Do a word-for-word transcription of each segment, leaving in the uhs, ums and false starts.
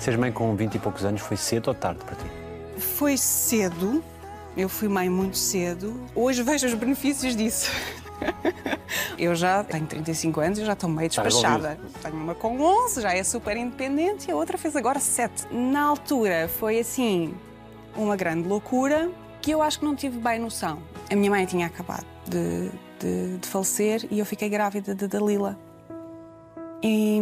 Seres mãe com vinte e poucos anos foi cedo ou tarde para ti? Foi cedo. Eu fui mãe muito cedo. Hoje vejo os benefícios disso. Eu já tenho trinta e cinco anos e já estou meio despachada. Tenho uma com onze, já é super independente, e a outra fez agora sete. Na altura foi assim, uma grande loucura que eu acho que não tive bem noção. A minha mãe tinha acabado de, de, de falecer e eu fiquei grávida de Dalila. E,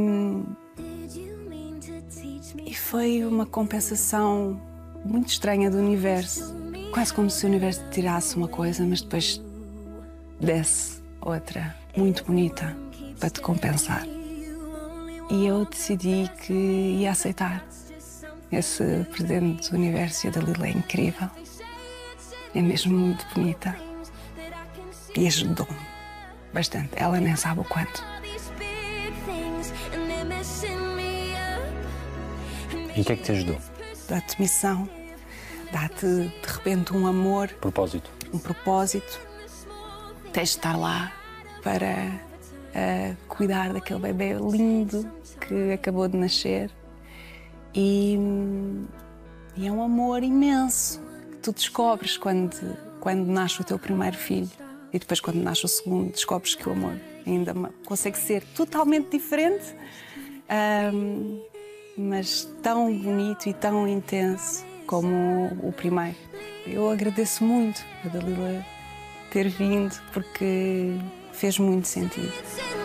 e foi uma compensação muito estranha do universo. Quase como se o universo tirasse uma coisa, mas depois desse outra, muito bonita, para te compensar. E eu decidi que ia aceitar esse presente do universo, e a Dalila é incrível. É mesmo muito bonita. E ajudou-me bastante. Ela nem sabe o quanto. E o que é que te ajudou? Dá-te missão, dá-te de repente um amor. Propósito. Um propósito. Tens de estar lá para uh, cuidar daquele bebê lindo que acabou de nascer. E, e é um amor imenso que tu descobres quando, quando nasce o teu primeiro filho. E depois, quando nasce o segundo, descobres que o amor ainda consegue ser totalmente diferente, um, mas tão bonito e tão intenso como o primeiro. Eu agradeço muito a Dalila ter vindo, porque fez muito sentido.